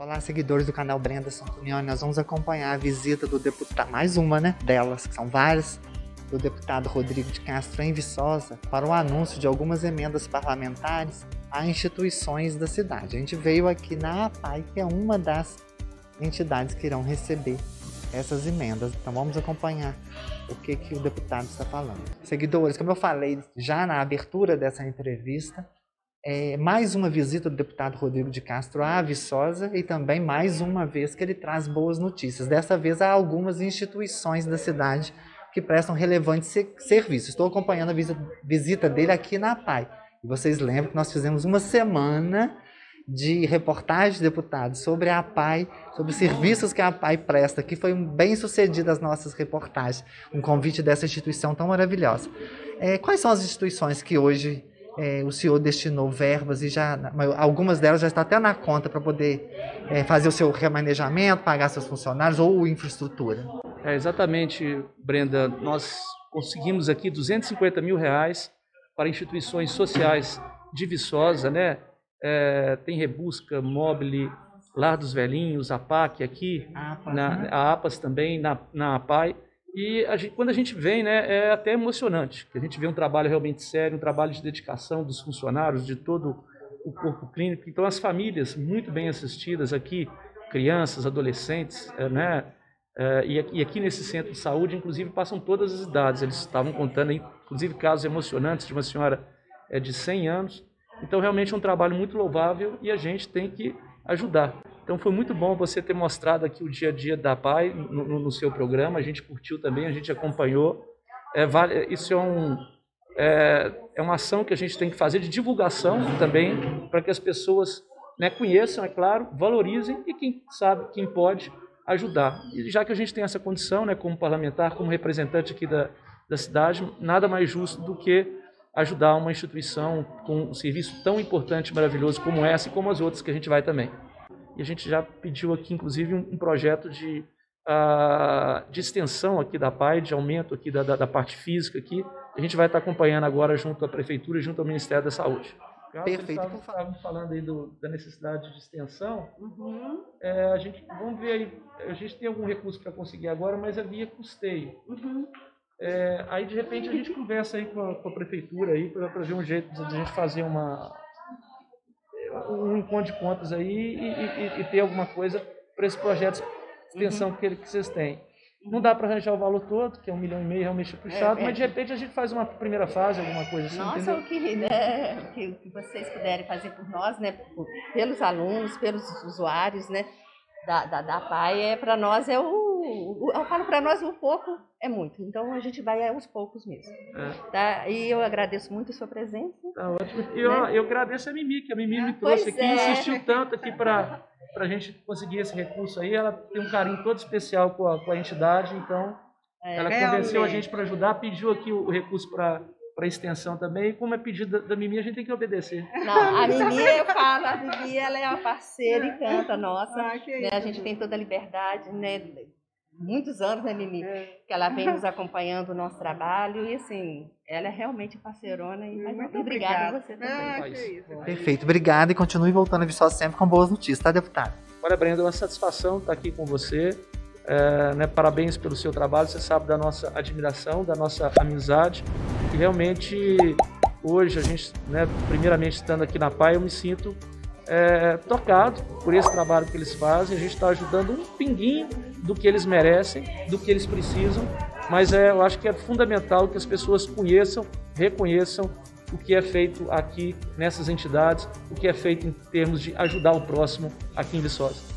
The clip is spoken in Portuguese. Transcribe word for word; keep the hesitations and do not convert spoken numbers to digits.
Olá, seguidores do canal Brenda Santunioni. Nós vamos acompanhar a visita do deputado, mais uma, né, delas, que são várias, do deputado Rodrigo de Castro em Viçosa, para o anúncio de algumas emendas parlamentares a instituições da cidade. A gente veio aqui na APAI, que é uma das entidades que irão receber essas emendas. Então vamos acompanhar o que, que o deputado está falando. Seguidores, como eu falei já na abertura dessa entrevista, é mais uma visita do deputado Rodrigo de Castro à Viçosa e também mais uma vez que ele traz boas notícias. Dessa vez há algumas instituições da cidade que prestam relevantes serviços. Estou acompanhando a visita dele aqui na APAI. E vocês lembram que nós fizemos uma semana de reportagem, deputado, sobre a APAI, sobre os serviços que a APAI presta, que foi bem sucedida as nossas reportagens, um convite dessa instituição tão maravilhosa. É, quais são as instituições que hoje é, o senhor destinou verbas e já algumas delas já estão até na conta para poder é, fazer o seu remanejamento, pagar seus funcionários ou infraestrutura? É, exatamente, Brenda. Nós conseguimos aqui duzentos e cinquenta mil reais para instituições sociais de Viçosa, né? É, tem Rebusca, Mobile, Lar dos Velhinhos, a PAC aqui, APAS, na, né? a APAS também, na, na APAI. E a gente, quando a gente vem, né, é até emocionante, que a gente vê um trabalho realmente sério, um trabalho de dedicação dos funcionários, de todo o corpo clínico. Então, as famílias muito bem assistidas aqui, crianças, adolescentes, é, né? É, e aqui nesse centro de saúde, inclusive, passam todas as idades. Eles estavam contando, inclusive, casos emocionantes de uma senhora é, de cem anos. Então, realmente é um trabalho muito louvável e a gente tem que ajudar. Então, foi muito bom você ter mostrado aqui o dia a dia da APAI no, no, no seu programa. A gente curtiu também, a gente acompanhou. É, vale, isso é, um, é, é uma ação que a gente tem que fazer de divulgação também, para que as pessoas, né, conheçam, é claro, valorizem e quem sabe, quem pode, ajudar. E já que a gente tem essa condição, né, como parlamentar, como representante aqui da, da cidade, nada mais justo do que ajudar uma instituição com um serviço tão importante e maravilhoso como essa e como as outras que a gente vai também. E a gente já pediu aqui, inclusive, um, um projeto de, uh, de extensão aqui da APAI, de aumento aqui da, da, da parte física aqui. A gente vai estar acompanhando agora junto à Prefeitura e junto ao Ministério da Saúde. Perfeito. Vocês estavam falando aí do, da necessidade de extensão. Uhum. É, a gente, vamos ver aí, a gente tem algum recurso para conseguir agora, mas é via custeio. Uhum. É, aí, de repente, a gente conversa aí com a, com a Prefeitura aí para ver um jeito de a gente fazer uma, um encontro de contas aí e, e, e ter alguma coisa para esse projeto de extensão uhum. que, que vocês têm. Não dá para arranjar o valor todo, que é um milhão e meio realmente puxado, é, é. mas de repente a gente faz uma primeira fase, alguma coisa assim. Nossa, entendeu? o que, né, o que, o que vocês puderem fazer por nós, né, por, pelos alunos, pelos usuários, né, da, da, da APAI, é, para nós é o, o. Eu falo para nós o pouco é muito, então a gente vai aos poucos mesmo. É. Tá? E eu agradeço muito a sua presença. Tá ótimo. E eu, né? eu agradeço a Mimi, que a Mimi me trouxe pois aqui, é. insistiu tanto aqui para a gente conseguir esse recurso aí. Ela tem um carinho todo especial com a, com a entidade, então. É, ela convenceu realmente. a gente para ajudar, pediu aqui o, o recurso para a extensão também, e como é pedido da, da Mimi, a gente tem que obedecer. Não, a Mimi, eu falo, a Mimi, ela é uma parceira e canta nossa, ah, né? A gente tem toda a liberdade, né? Muitos anos, né, Mimi, é. que ela vem nos acompanhando o nosso trabalho, e assim, ela é realmente parceirona, e muito obrigada a você também. Ah, que isso. Perfeito, obrigada, e continue voltando a Viçosa sempre com boas notícias, tá, deputado? Olha, Brenda, é uma satisfação estar aqui com você. É, né, parabéns pelo seu trabalho, você sabe da nossa admiração, da nossa amizade, e realmente hoje a gente, né, primeiramente estando aqui na APAI, eu me sinto é, tocado por esse trabalho que eles fazem. A gente está ajudando um pinguinho do que eles merecem, do que eles precisam, mas é, eu acho que é fundamental que as pessoas conheçam, reconheçam o que é feito aqui nessas entidades, o que é feito em termos de ajudar o próximo aqui em Viçosa.